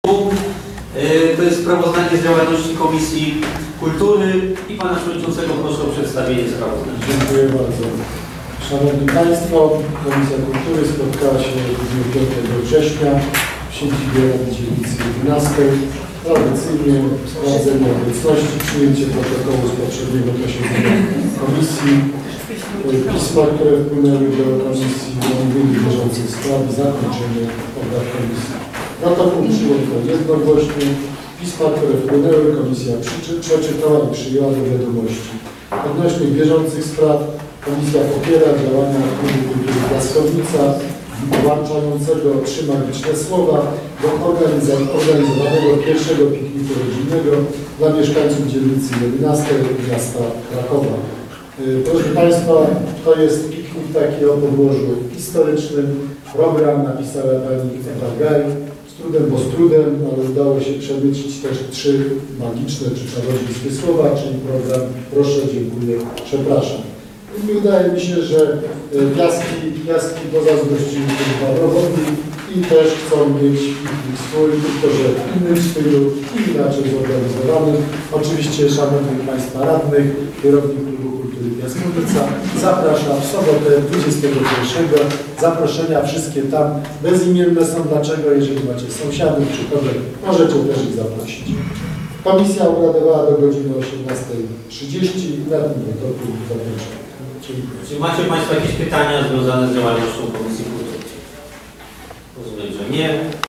To jest sprawozdanie z działalności Komisji Kultury i Pana Przewodniczącego proszę o przedstawienie sprawozdań. Dziękuję bardzo. Szanowni Państwo, Komisja Kultury spotkała się w dniu 5 września w siedzibie Rady Dzielnicy 11. Tradycyjnie wprowadzenie obecności, przyjęcie protokołu z poprzedniego posiedzenia Komisji, pisma, które wpłynęły do Komisji, omówienie bieżących spraw i zakończenie obrad Komisji. Protokół przyjęto jednogłośnie. Pisma, które wpłynęły, Komisja przeczytała i przyjęła do wiadomości. Odnośnie bieżących spraw Komisja popiera działania Klubu Kultury Piaskownica włączającego 3 magiczne słowa do organizowanego pierwszego pikniku rodzinnego dla mieszkańców dzielnicy 11 miasta Krakowa. Proszę Państwa, to jest piknik taki o podłożu historycznym. Program napisała pani Ewa Gaj. Z trudem, bo z trudem, ale udało się przemycić też 3 magiczne czy czarodziejskie słowa, czyli program proszę, dziękuję, przepraszam. I wydaje mi się, że piaski pozazdrościły tym warowowi i też chcą mieć piknik swój, tylko że w innym stylu i inaczej zorganizowanym. Oczywiście, szanownych Państwa radnych, kierownik Klubu Kultury Piaskownica zapraszam w sobotę 21. Zaproszenia wszystkie tam bezimienne są. Dlaczego? Jeżeli macie sąsiadów czy kogoś, możecie też ich zaprosić. Komisja obradowała do godziny 18:30 i na tym protokół zakończony. Czy macie Państwo jakieś pytania związane z działalnością Komisji Kultury? Rozumiem, że nie.